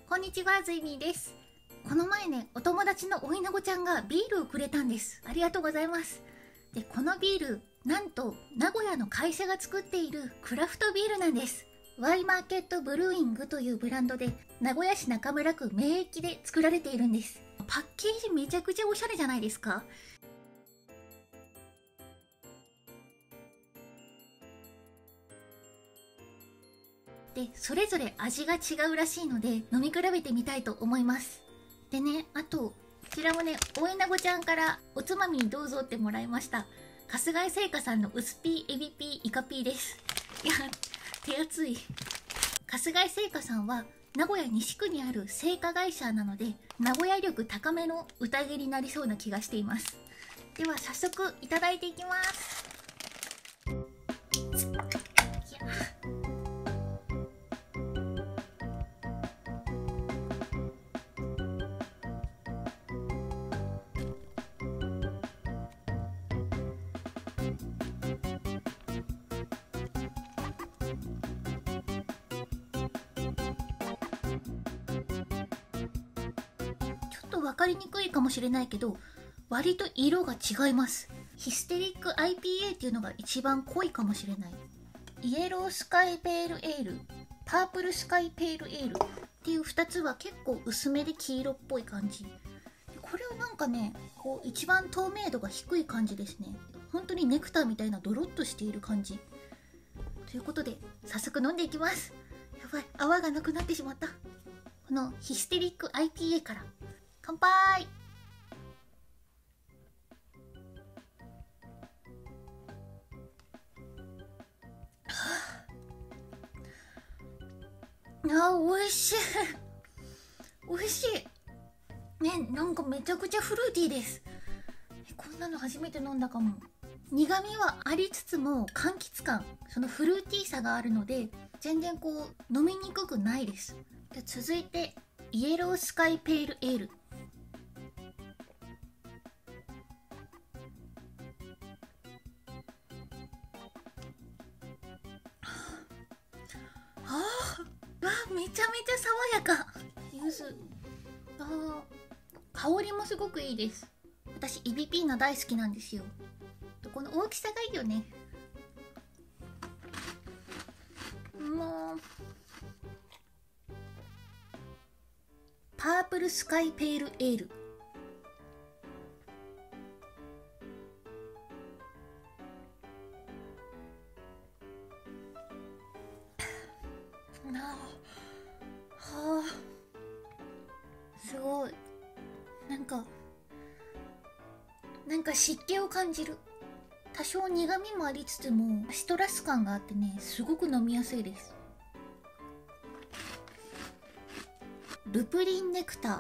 こんにちは、ズイミーです。この前ね、お友達のおいなごちゃんがビールをくれたんです。ありがとうございます。で、このビール、なんと名古屋の会社が作っているクラフトビールなんです。ワイマーケットブルーイングというブランドで、名古屋市中村区名駅で作られているんです。パッケージめちゃくちゃおしゃれじゃないですか？で、それぞれ味が違うらしいので飲み比べてみたいと思います。でね、あとこちらもね、おいなごちゃんからおつまみにどうぞってもらいました春日井製菓さんの薄ピーエビピーイカピーです。いや、手厚い。春日井製菓さんは名古屋西区にある製菓会社なので、名古屋力高めの宴になりそうな気がしています。では早速いただいていきます。ちょっと分かりにくいかもしれないけど、割と色が違います。ヒステリック IPA っていうのが一番濃いかもしれない。イエロースカイペールエール、パープルスカイペールエールっていう2つは結構薄めで黄色っぽい感じ。これはなんかね、こう一番透明度が低い感じですね。本当にネクターみたいなドロッとしている感じ。ということで早速飲んでいきます。やばい、泡がなくなってしまった。このヒステリック IPA から乾杯。美味しい。美味しいね。なんかめちゃくちゃフルーティーです。こんなの初めて飲んだかも。苦味はありつつも柑橘感、そのフルーティーさがあるので全然こう飲みにくくないです。で、続いてイエロースカイペールエール。めちゃめちゃ爽やか。柚子。香りもすごくいいです。私イビピーナ大好きなんですよ。この大きさがいいよね。もうパープルスカイペールエール。すごい。なんか湿気を感じる。多少苦味もありつつもシトラス感があってね、すごく飲みやすいです。ルプリンネクター。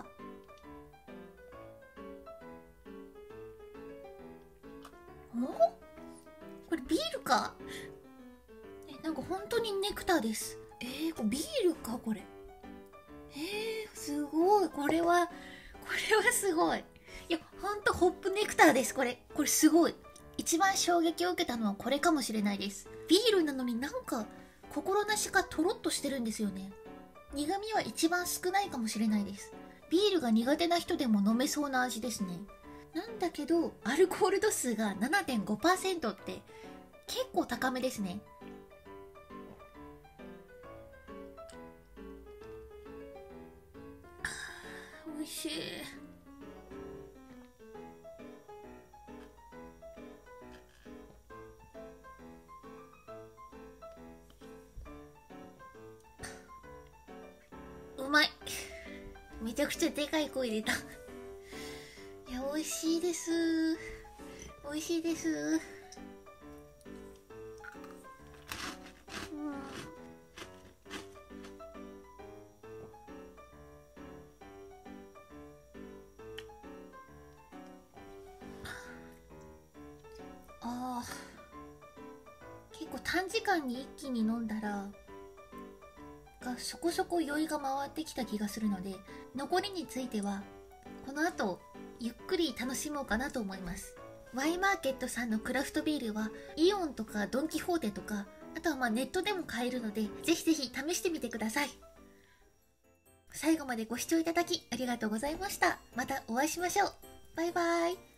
これビールか？なんか本当にネクターです。これビールかこれ。すごい。これはすごい。いや、ほんとホップネクターです。これすごい。一番衝撃を受けたのはこれかもしれないです。ビールなのになんか心なしかとろっとしてるんですよね。苦味は一番少ないかもしれないです。ビールが苦手な人でも飲めそうな味ですね。なんだけどアルコール度数が 7.5% って結構高めですね。美味しい。うまい。めちゃくちゃでかい声出た。いや、美味しいです。美味しいです。結構短時間に一気に飲んだらそこそこ酔いが回ってきた気がするので、残りについてはこの後ゆっくり楽しもうかなと思います。ワイマーケットさんのクラフトビールはイオンとかドンキホーテとか、あとはネットでも買えるので、ぜひぜひ試してみてください。 最後までご視聴いただきありがとうございました。またお会いしましょう。バイバイ。